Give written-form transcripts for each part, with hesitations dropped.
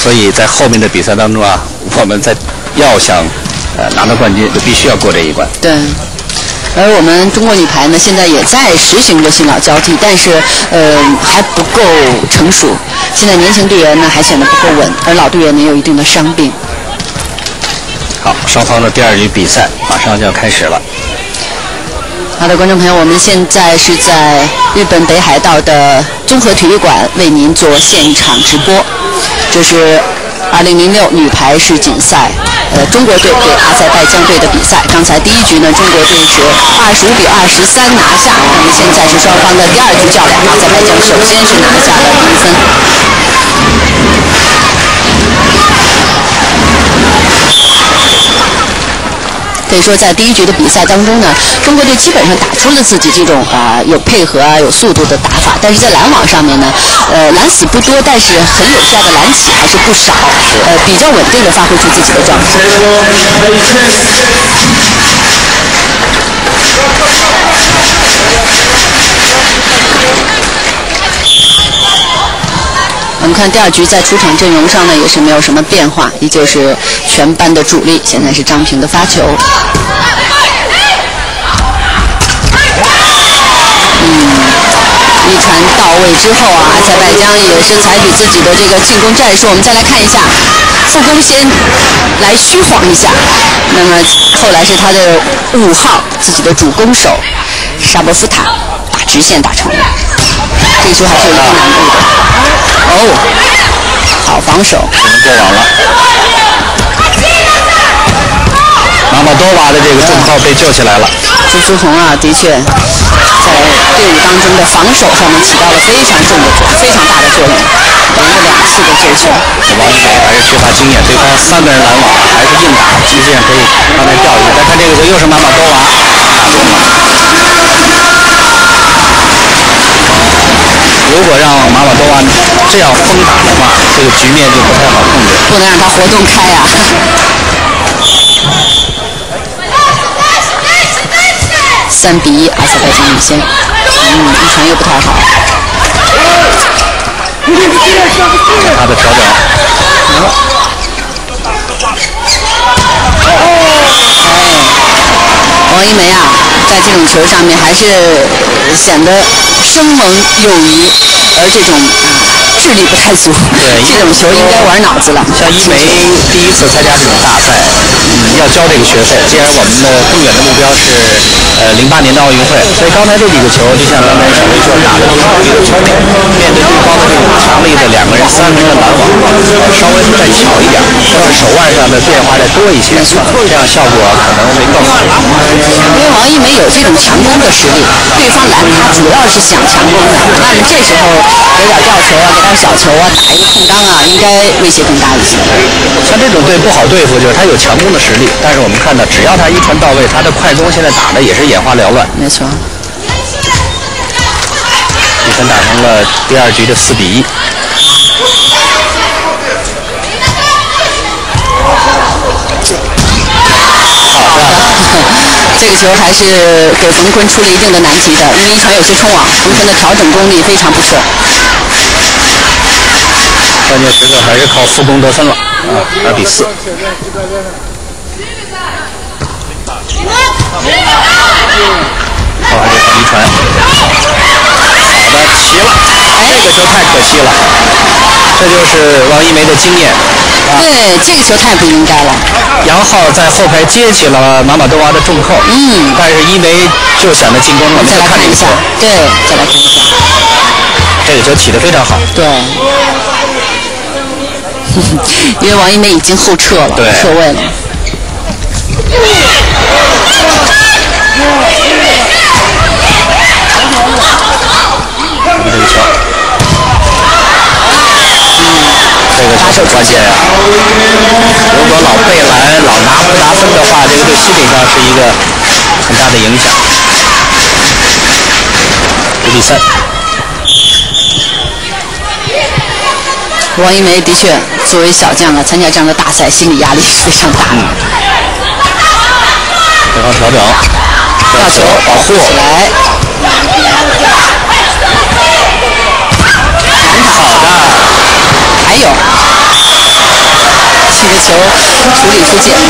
所以在后面的比赛当中啊，我们要想拿到冠军，就必须要过这一关。 对。而我们中国女排呢，现在也在实行着新老交替，但是还不够成熟。现在年轻队员呢还显得不够稳，而老队员呢有一定的伤病。 好，双方的第2局比赛马上就要开始了。 好的，观众朋友，我们现在是在日本北海道的综合体育馆为您做现场直播。这是2006女排世锦赛，中国队对阿塞拜疆队的比赛。刚才第1局呢，中国队是25比23拿下。那么现在是双方的第2局较量，阿塞拜疆首先是拿下了第1分。可以说，在第1局的比赛当中呢，中国队基本上打出了自己这种有配合有速度的打法，但是在拦网上面呢，拦死不多，但是很有效的拦起还是不少，比较稳定的发挥出自己的状态。我们看第2局在出场阵容上呢也是没有什么变化，依旧是全班的主力。现在是张平的发球，一传到位之后啊，阿塞拜疆也是采取自己的这个进攻战术。我们再来看一下，助攻先来虚晃一下，那么后来是他的5号自己的主攻手沙波夫塔把直线打成了，这个球还是有一定难度的。好防守， 只能过网了。马马多瓦的这个重炮被救起来了。 朱苏红啊，的确在队伍当中的防守上面起到了非常大的作用，连着2次的救球。 王一梅还是缺乏经验，对方3个人拦网，还是硬打，其实这样可以慢慢调一下。再看这个球，又是马马多瓦打中了。如果让马马多瓦这样疯打的话，这个局面就不太好控制。 不能让他活动开啊。3比1，阿塞拜疆领先。一传又不太好。 看他的调整。 王一梅啊，在这种球上面还是显得生猛有余，而这种智力不太足。 对， 这种球应该玩脑子了。 像一梅第1次参加这种大赛，要交这个学费。既然我们的更远的目标是08年的奥运会，所以刚才这几个球，就像刚才小薇说，打的都是一个球面，面对对方的这种强力的2个人、3个人的拦网，稍微再巧一点，或者手腕上的变化再多一些，这样效果可能会更好。 因为王一梅有这种强攻的实力，对方拦他主要是想强攻的，那么这时候给点吊球啊，给点小球啊，打一个空当啊，应该威胁更大一些。 像这种队不好对付，就是他有强攻的实力，但是我们看到，只要他一传到位，他的快攻现在打的也是眼花缭乱。 没错。 比分打成了第2局的4比1。 这个球还是给冯坤出了一定的难题的，因为一传有些冲网，冯坤的调整功力非常不错。 关键时刻还是靠副攻得分了2比4。好，这一传，好的，齐了，这个球太可惜了，这就是王一梅的经验。 对，这个球太不应该了。 杨浩在后排接起了马马多娃的重扣，但是一梅就想着进攻，我们再来看一下， 对，再来看一下， 这个球起得非常好。 对，因为王一梅已经后撤了，撤位了。 这个球，这个球很关键呀！如果老被拦、老拿不拿分的话，这个对心理上是一个很大的影响。5比3。 王一梅的确作为小将啊，参加这样的大赛，心理压力是非常大的。 对方调整，吊球保护起来。 好的， 还有， 个球处理出界。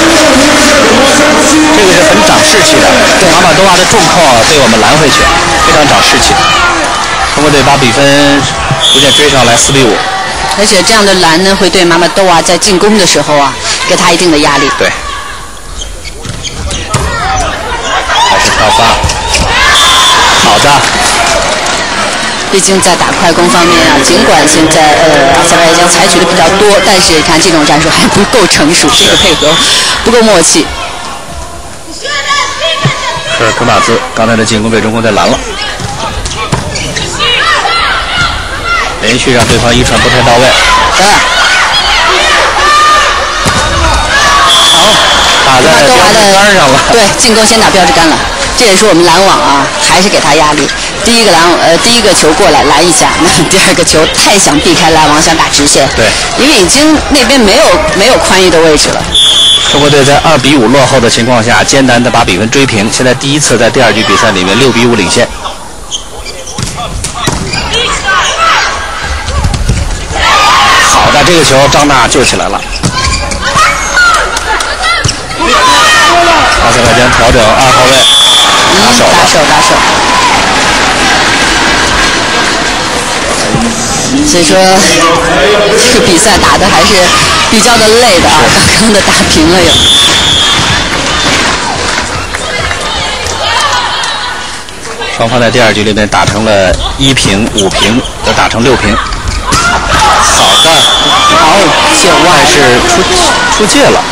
这个是很长士气的，马马多瓦的重扣被我们拦回去，非常长士气。中国队把比分逐渐追上来，4比5。 而且这样的拦呢，会对马马多瓦在进攻的时候啊，给他一定的压力。 对。还是跳发。好的。 毕竟在打快攻方面啊，尽管现在阿塞拜疆采取的比较多，但是看这种战术还不够成熟，这个配合不够默契。 是科马兹刚才的进攻被中国队拦了，连续让对方一传不太到位。好，打在标志杆上了。 对，进攻先打标志杆了，这也是我们拦网啊，还是给他压力。第一个球过来拦一下，那第二个球太想避开拦网，想打直线。 对， 因为已经那边没有宽裕的位置了。 中国队在2比5落后的情况下，艰难地把比分追平。现在第一次在第2局比赛里面6比5领先。好的，这个球张娜救起来了。阿塞拜疆调整2号位，打手。 所以说，这个比赛打的还是比较的累的啊，刚刚的打平了又。 双方在第2局里面打成了1平、5平，又打成6平。好的， 好，9万是出界了。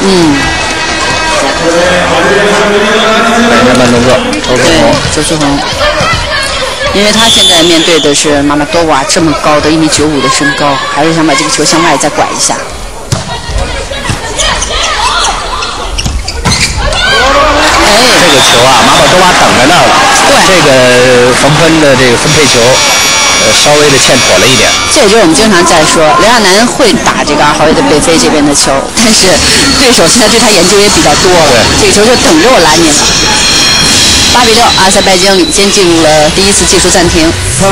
看一下慢动作， 周志宏。因为他现在面对的是马马多瓦这么高的1.95米的身高，还是想把这个球向外再拐一下。 这个球啊，马马多瓦等在那儿了。对，这个冯喷的这个分配球，稍微的欠妥了一点。 这也就是我们经常在说，刘亚男会打这个2号位的北非这边的球，但是对手现在对他研究也比较多了。这个球就等着我拦你了。8比6，阿塞拜疆领先进入了第1次技术暂停。 所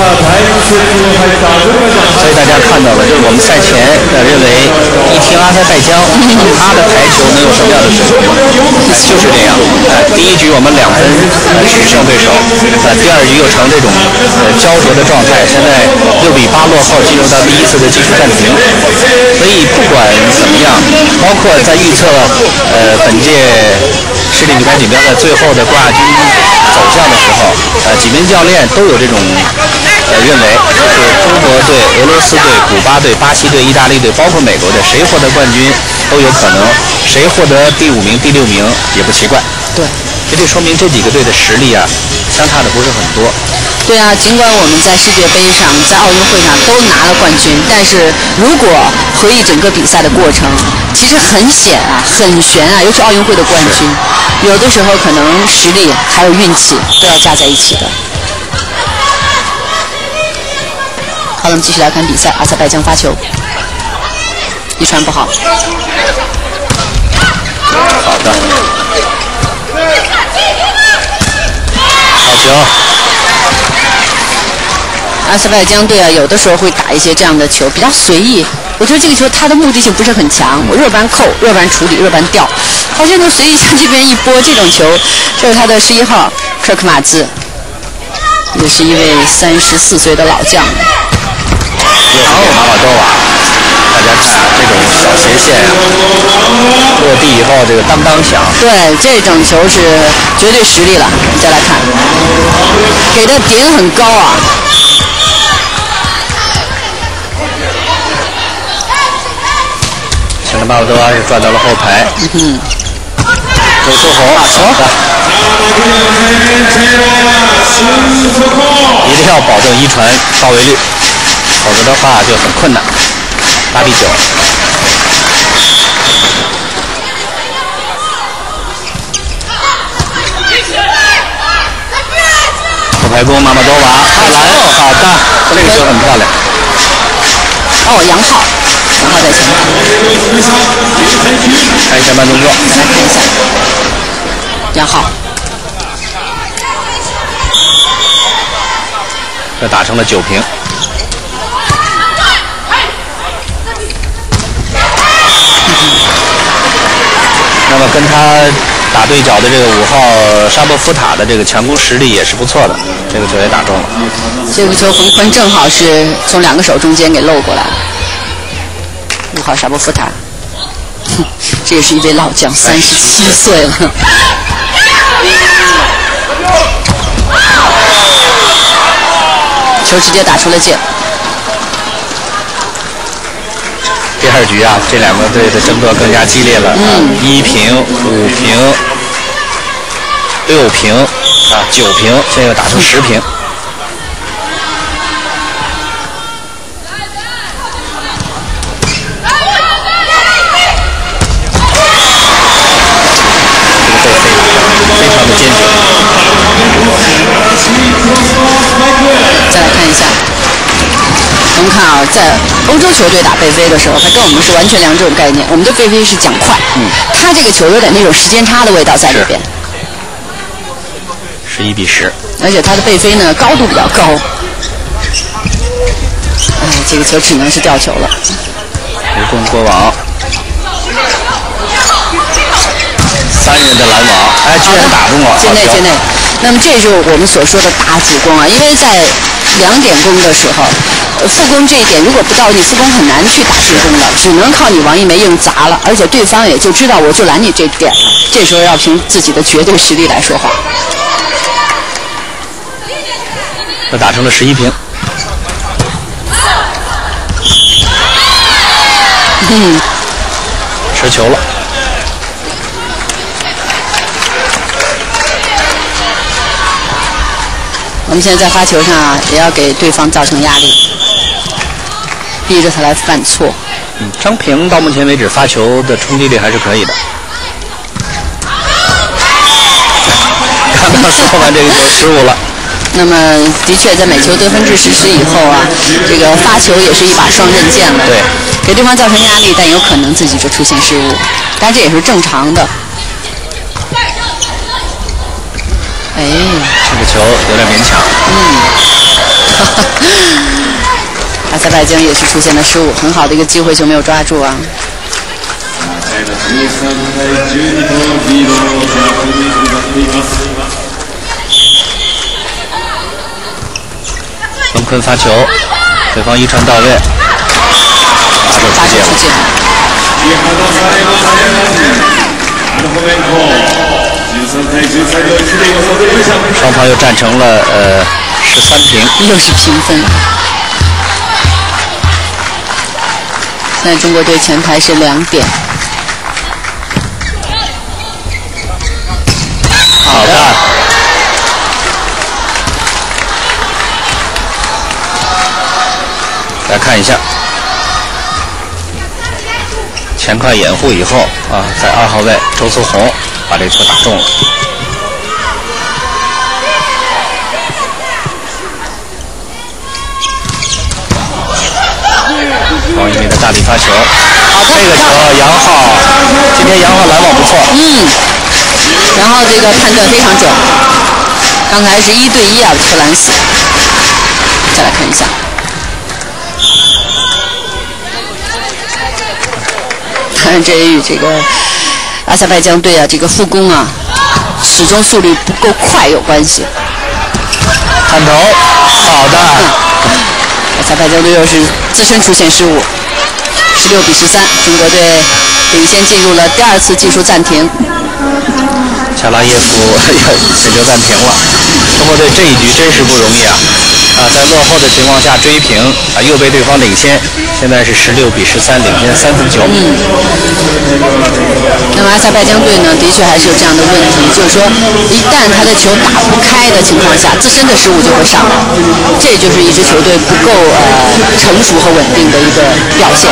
以大家看到了，就是我们赛前认为一听阿塞拜疆，他的排球能有什么样的水平，就是这样。第1局我们2分取胜对手，第2局又成这种焦灼的状态，现在6比8落后，进入到第1次的技术暂停。所以不管怎么样，包括在预测本届世锦女排锦标赛最后的冠军走向的时候，几名教练都有这种认为，就是中国队、俄罗斯队、古巴队、巴西队、意大利队，包括美国队，谁获得冠军都有可能，谁获得第5名、第6名也不奇怪。 对， 这说明这几个队的实力啊，相差的不是很多。 对啊，尽管我们在世界杯上、在奥运会上都拿了冠军，但是如果回忆整个比赛的过程，其实很险啊，很悬啊，尤其奥运会的冠军，有的时候可能实力还有运气都要加在一起的。好了，我们继续来看比赛。阿塞拜疆发球，一传不好。 好的，好球。 阿塞拜疆队啊，有的时候会打一些这样的球，比较随意。我觉得这个球它的目的性不是很强，我若不然扣，若不然处理，若不然掉，好像就随意向这边一拨。这种球，这是他的11号科克马兹，也是一位34岁的老将。 又是给马马多瓦，大家看这种小斜线啊，落地以后这个当当响。 对，这种球是绝对实力了。你再来看，给的点很高啊。 现在马马多瓦是转到了后排。周秋红打球，一定要保证1传到位率。否则的话就很困难。8比9。后排攻马马多瓦，篮，好的，这个球很漂亮。 哦，杨浩在前面。 看一下慢动作， 来看一下，杨浩。 这打成了9平。 么跟他打对角的这个5号沙波夫塔的这个强攻实力也是不错的，这个球也打中了。 这个球冯坤正好是从2个手中间给漏过来了。5号沙波夫塔，这也是一位老将，37岁了。球直接打出了界。 第2局啊，这两个队的争夺更加激烈了。1平、5平、6平啊、9平，现在又打出10平。非常的坚决。 再来看一下，我们看啊，在欧洲球队打背飞的时候，它跟我们是完全2种概念。我们的背飞是讲快，它这个球有点那种时间差的味道在里边。 11比10， 而且它的背飞呢高度比较高。哎，这个球只能是吊球了。 无功过网。3人的拦网，哎，居然打中了， 界内。那么这就是我们所说的大主攻啊，因为在2点攻的时候，副攻这一点如果不到你，副攻很难去打进攻的，只能靠你王一梅硬砸了，而且对方也就知道我就拦你这点，这时候要凭自己的绝对实力来说话。 这打成了11平。持球了。 我们现在在发球上啊，也要给对方造成压力，逼着他来犯错。 张平到目前为止发球的冲击力还是可以的。刚刚说完这个球失误了。 那么的确，在每球得分制实施以后啊，这个发球也是一把双刃剑了。 对， 给对方造成压力，但有可能自己就出现失误，但这也是正常的。哎， 这个球有点勉强。 阿塞拜疆也是出现了失误，很好的一个机会就没有抓住啊。 冯坤发球，对方一传到位，打手出界了。双方又战成了13平， 又是平分。现在中国队前排是2点。 好的。来看一下，前快掩护以后啊，在2号位周思红把这球打中了。王一鸣的大力发球，这个球杨浩，今天杨浩拦网不错。 然后这个判断非常准，刚才是1对1啊，球拦死。再来看一下。当然，这也与这个阿塞拜疆队啊，这个副攻啊，始终速率不够快有关系。 看头，好的。 阿塞拜疆队又是自身出现失误，16比13，中国队领先进入了第2次技术暂停。 恰拉耶夫这就暂停了。中国队这一局真是不容易啊！在落后的情况下追平啊，又被对方领先，现在是16比13，领先3分球。 那么阿塞拜疆队呢，的确还是有这样的问题，就是说，一旦他的球打不开的情况下，自身的失误就会上来，这就是一支球队不够成熟和稳定的一个表现。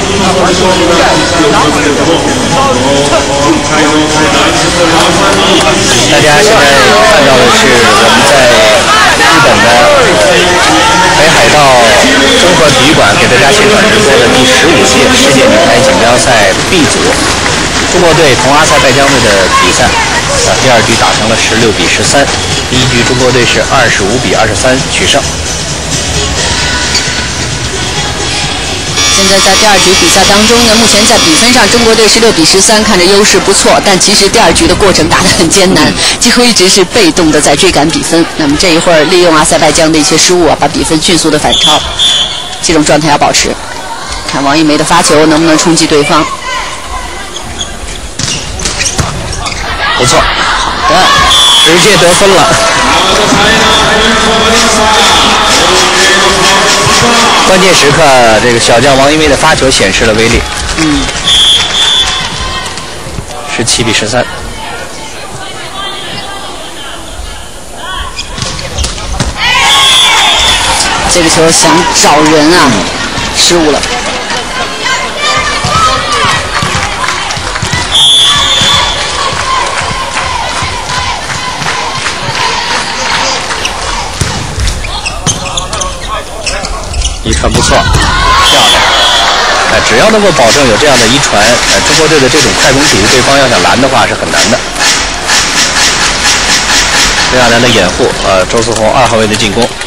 大家现在看到的是我们在日本的北海道综合体育馆给大家现场直播的第15届世界女排锦标赛 B 组，中国队同阿塞拜疆队的比赛，第2局打成了16比13，第1局中国队是25比23取胜。 现在在第2局比赛当中呢，目前在比分上，中国队16比13，看着优势不错，但其实第2局的过程打得很艰难，几乎一直是被动的在追赶比分。那么这一会儿利用阿塞拜疆的一些失误啊，把比分迅速的反超，这种状态要保持。看王一梅的发球能不能冲击对方。 不错，好的，直接得分了。关键时刻，这个小将王一梅的发球显示了威力。17比13。 这个球想找人啊，失误了。 一传不错，漂亮。只要能够保证有这样的一传，中国队的这种快攻体系，对方要想拦的话是很难的。非常难的掩护，周思宏2号位的进攻。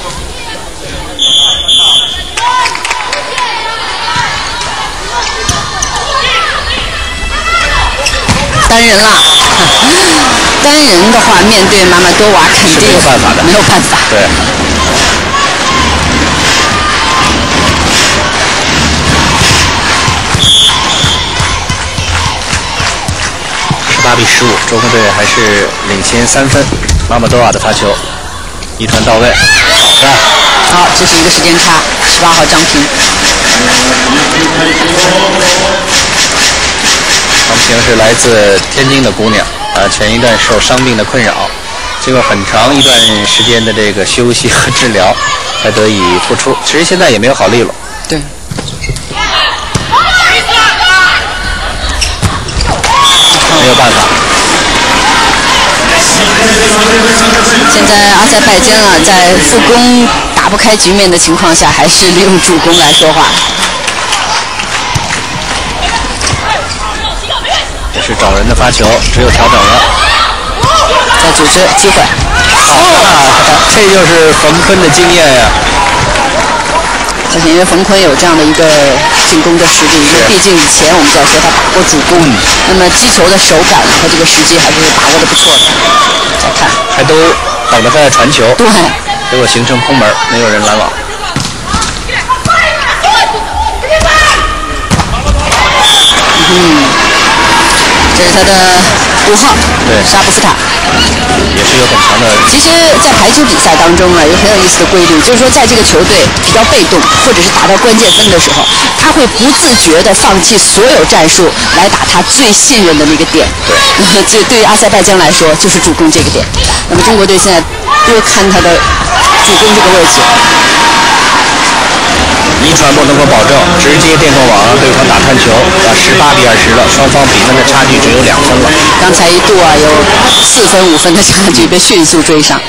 单人了，单人的话，面对马马多瓦肯定是没有办法的， 没有办法。 对。18比15，中国队还是领先3分。马马多瓦的发球，一传到位，好的。 好，这是一个时间差。18号张平。 张平是来自天津的姑娘，前一段受伤病的困扰，经过很长一段时间的这个休息和治疗，才得以复出。其实现在也没有好利落。 对。 没有办法。 现在阿塞拜疆啊，在副攻打不开局面的情况下，还是利用主攻来说话。 这是找人的发球，只有调整了。 在组织机会。 好的，这就是冯坤的经验呀。 而且因为冯坤有这样的一个进攻的实力，因为毕竟以前我们在说他打过主攻，那么击球的手感和这个时机还是把握的不错的。再看， 还都等着他在传球， 对， 结果形成空门，没有人拦网。 这是他的5号， 对， 沙布斯塔， 也是有很强的。 其实，在排球比赛当中呢，有很有意思的规律，就是说，在这个球队比较被动，或者是打到关键分的时候，他会不自觉地放弃所有战术来打他最信任的那个点。对，这对于阿塞拜疆来说，就是主攻这个点。那么中国队现在多看他的主攻这个位置。 一传不能够保证，直接电动网让对方打探球，18比20了，双方比分的差距只有2分了。 刚才一度啊有4分5分的差距被迅速追上。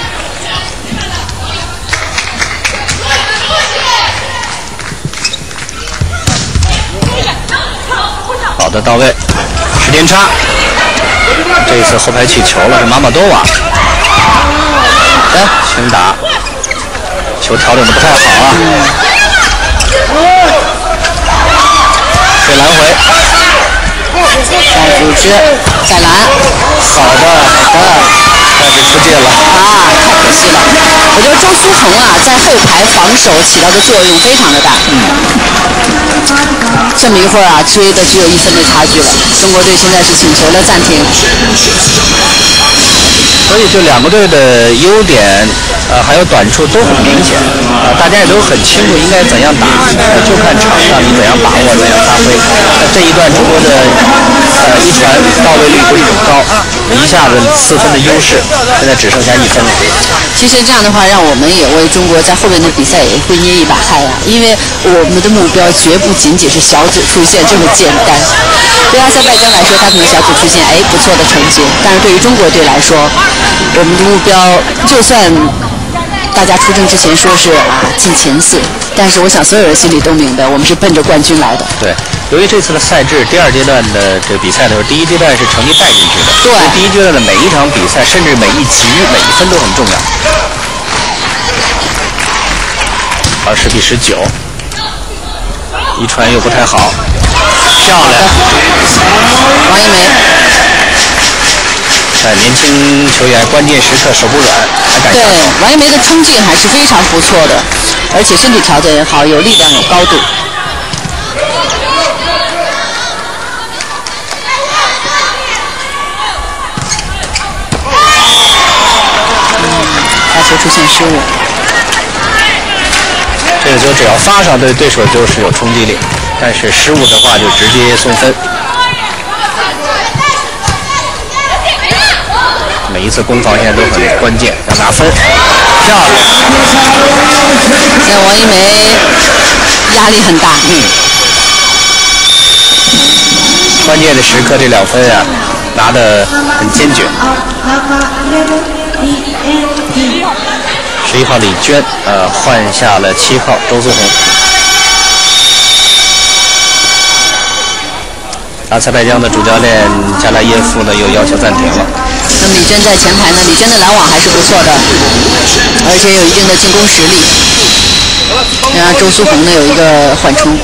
好的，到位，时间差。这一次后排起球了，是马马多瓦。好的，轻打，球调整的不太好啊。被拦回， 再组织，再拦， 好的，但是出界了啊，太可惜了。我觉得周思宏啊，在后排防守起到的作用非常的大。这么一会儿啊，追的只有1分的差距了。中国队现在是请求了暂停。 所以就两个队的优点还有短处都很明显大家也都很清楚应该怎样打就看场上你怎样把握怎样发挥这一段中国的一传到位率不是很高一下子4分的优势现在只剩下1分了其实这样的话让我们也为中国在后面的比赛也会捏一把汗啊因为我们的目标绝不仅仅是小组出线这么简单对阿塞拜疆来说他可能小组出线不错的成绩但是对于中国队来说我们的目标就算大家出征之前说是进前4但是我想所有人心里都明白我们是奔着冠军来的对由于这次的赛制第二阶段的这个比赛的时候第一阶段是成绩带进去的对第一阶段的每一场比赛甚至每一局每一分都很重要20比19 一传又不太好，漂亮。 王一梅。 年轻球员关键时刻手不软，还敢下手。 对，王一梅的冲劲还是非常不错的，而且身体条件也好，有力量有高度。发球出现失误。 这个球只要发上，对对手就是有冲击力，但是失误的话就直接送分。每一次攻防现在都很关键，要拿分，漂亮。 现在王一梅压力很大。 关键的时刻这2分啊，拿得很坚决。11号李娟换下了7号周思红。阿塞拜疆的主教练加拉耶夫呢又要求暂停了。 那么李娟在前排呢，李娟的拦网还是不错的，而且有一定的进攻实力。然后周思红呢有一个缓冲。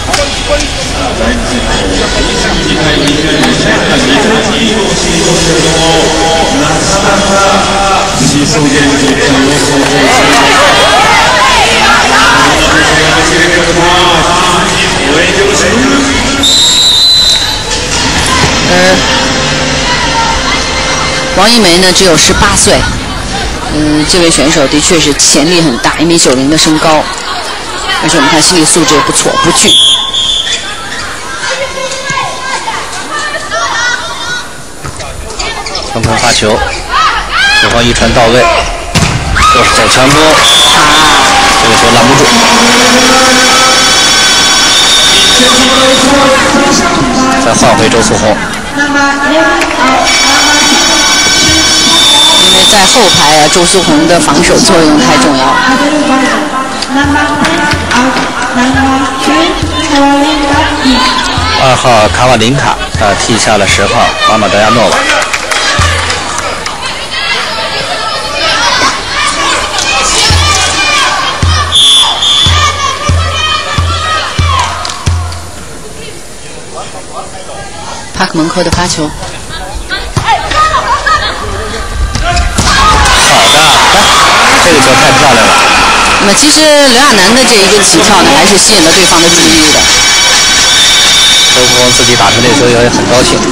王一梅呢只有18岁，这位选手的确是潜力很大，1.90米的身高，而且我们看心理素质也不错，不惧。 双方发球，对方一传到位，走强攻，这个球拦不住。再换回周思红。 因为在后排啊，周思红的防守作用太重要。 2号卡瓦林卡替下了10号马马德亚诺瓦。 帕克蒙科的发球。 这个球太漂亮了。 那么其实刘亚楠的这一个起跳呢，还是吸引了对方的注意力的。 周思红自己打出这球也很高兴，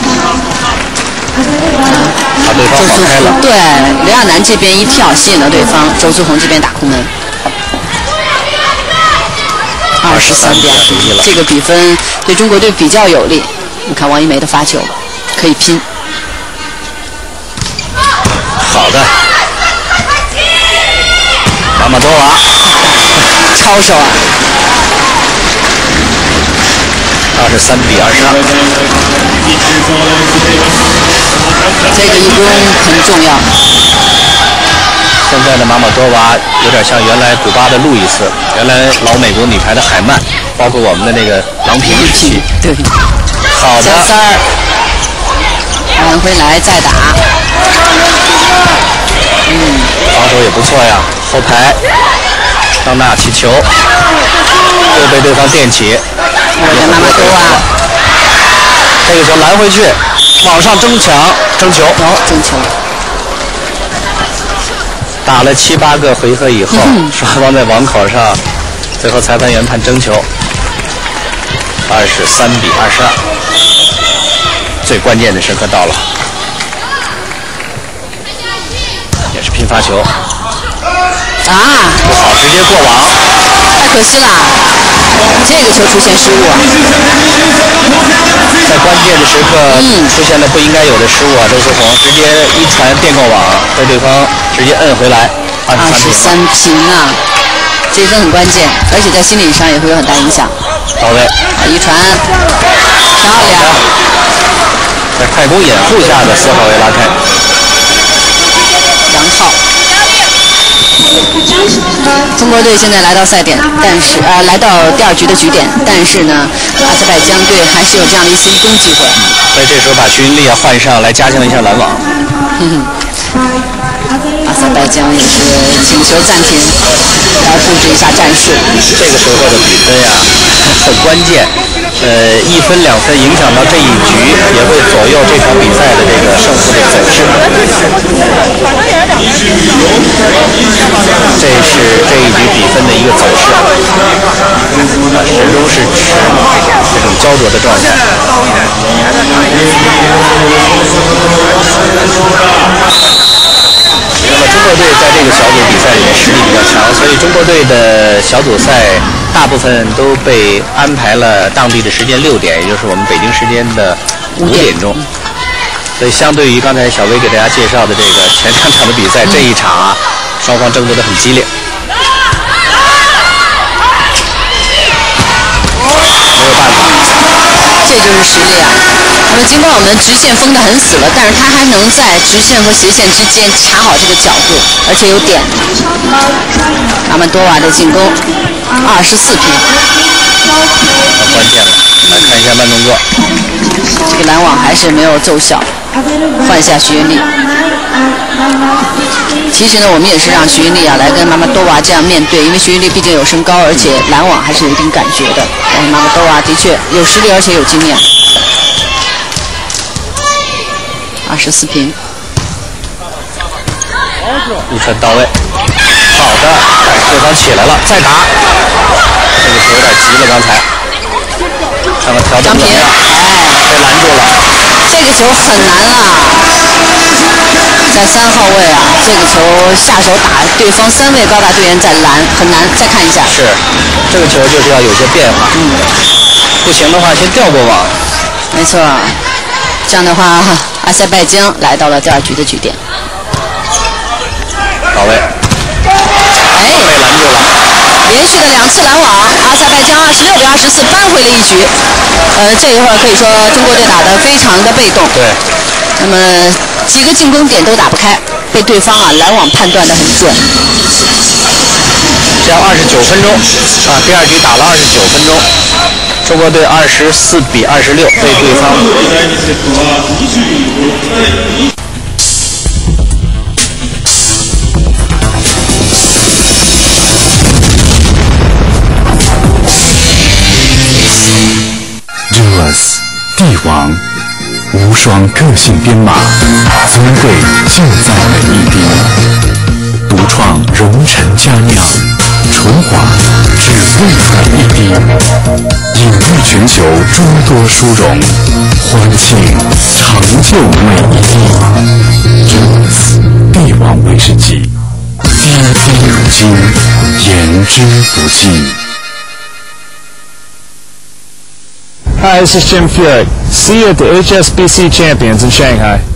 把对方晃开了。 对，刘亚楠这边一跳吸引了对方，周思红这边打空门。23-21了，这个比分对中国队比较有利。你看王一梅的发球，可以拼。 好的。马马多瓦， 超手啊 ！23-22。 这个一攻很重要。 现在的马马多瓦有点像原来古巴的路易斯，原来老美国女排的海曼，包括我们的那个郎平时期。 对。 好的。 加3，挽回来再打。 防守也不错呀。后排，张娜起球，又被对方垫起。 马马多瓦， 这个球拦回去，往上争抢，争球。 争球。 打了7、8个回合以后，双方在网口上，最后裁判员判争球。23-22，最关键的时刻到了，也是拼发球。 不好，直接过网， 太可惜了，这个球出现失误啊！ 在关键的时刻出现了不应该有的失误啊！周思红直接一传电过网，被对方直接摁回来，23 平啊！这一分很关键，而且在心理上也会有很大影响。 到位， 一传，漂亮！ 在快攻掩护下的4号位拉开， 杨浩。中国队现在来到赛点，但是来到第2局的局点，但是呢，阿塞拜疆队还是有这样的一次一攻机会。 所以这时候把徐云丽换上来加强一下拦网。 阿塞拜疆也是请求暂停，来布置一下战术。 这个时候的比分呀很关键，1分2分影响到这一局，也会左右这场比赛的这个胜负的走势。这是这一局比分的一个走势，始终是这种焦灼的状态。那么中国队在这个小组比赛里面实力比较强，所以中国队的小组赛大部分都被安排了当地的时间6点，也就是我们北京时间的5点钟。所以相对于刚才小薇给大家介绍的这个前2场的比赛，这一场啊，双方争夺得很激烈。没有办法， 这就是实力啊！那么尽管我们直线封得很死了，但是他还能在直线和斜线之间卡好这个角度，而且有点。阿曼多瓦的进攻，24平。 很关键了，来看一下慢动作。 这个拦网还是没有奏效，换下徐云丽。其实呢，我们也是让徐云丽啊来跟妈妈多娃这样面对，因为徐云丽毕竟有身高，而且拦网还是有一定感觉的。但是妈妈多娃的确有实力，而且有经验。24平。 一传到位，好的，但是对方起来了，再打。这个球有点急了，刚才。看看调整怎么样？被拦住了。 这个球很难啊，在3号位啊，这个球下手打对方3位高大队员在拦，很难。再看一下， 是，这个球就是要有些变化。不行的话，先调过网。 没错，这样的话，阿塞拜疆来到了第2局的局点。 到位。被拦住了。 连续的2次拦网，阿塞拜疆26比24扳回了一局。这一会儿可以说中国队打得非常的被动。 对。 那么几个进攻点都打不开，被对方拦网判断得很准。 这样29分钟啊，第2局打了29分钟，中国队24比26被对方。 帝王，无双个性编码，尊贵就在每一滴，独创蓉尘佳酿，纯华只为每一滴，隐喻全球诸多殊荣，欢庆成就每一滴。帝王威士忌，滴滴如金，言之不尽。 Hi, this is Jim Furyk. See you at the HSBC Champions in Shanghai.